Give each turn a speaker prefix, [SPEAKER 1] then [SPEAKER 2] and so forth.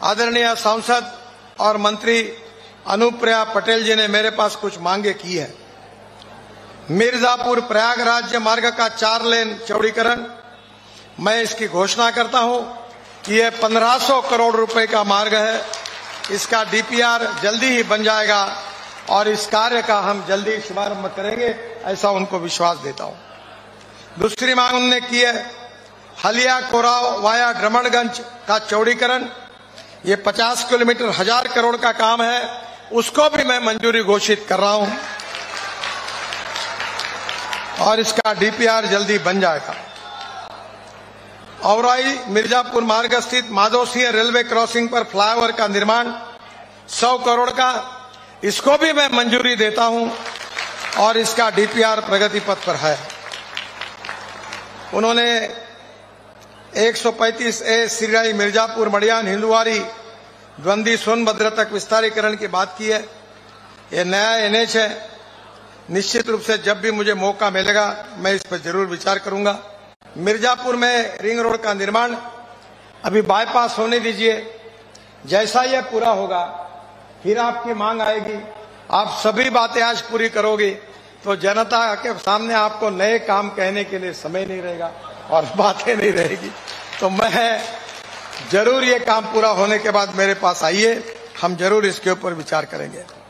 [SPEAKER 1] आदरणीय सांसद और मंत्री अनुप्रिया पटेल जी ने मेरे पास कुछ मांगे की है। मिर्जापुर प्रयागराज मार्ग का 4 लेन चौड़ीकरण, मैं इसकी घोषणा करता हूं कि यह 1500 करोड़ रुपए का मार्ग है। इसका डीपीआर जल्दी ही बन जाएगा और इस कार्य का हम जल्दी शुभारंभ करेंगे, ऐसा उनको विश्वास देता हूं। दूसरी मांग उन्होंने की है हलिया कोराव वाया ड्रमणगंज का चौड़ीकरण, ये 50 किलोमीटर 1000 करोड़ का काम है, उसको भी मैं मंजूरी घोषित कर रहा हूं और इसका डीपीआर जल्दी बन जाएगा। औराई मिर्जापुर मार्ग स्थित माधव सिंह रेलवे क्रॉसिंग पर फ्लाईओवर का निर्माण 100 करोड़ का, इसको भी मैं मंजूरी देता हूं और इसका डीपीआर प्रगति पथ पर है। उन्होंने 135A सिराई मिर्जापुर मडियान हिंदुवारी द्वंदी सोनभद्र तक विस्तारीकरण की बात की है। यह नया एनएच है, निश्चित रूप से जब भी मुझे मौका मिलेगा मैं इस पर जरूर विचार करूंगा। मिर्जापुर में रिंग रोड का निर्माण अभी बाईपास होने दीजिए, जैसा यह पूरा होगा फिर आपकी मांग आएगी, आप सभी बातें आज पूरी करोगे तो जनता के सामने आपको नए काम कहने के लिए समय नहीं रहेगा और बातें नहीं रहेगी। तो मैं जरूर ये काम पूरा होने के बाद मेरे पास आइए, हम जरूर इसके ऊपर विचार करेंगे।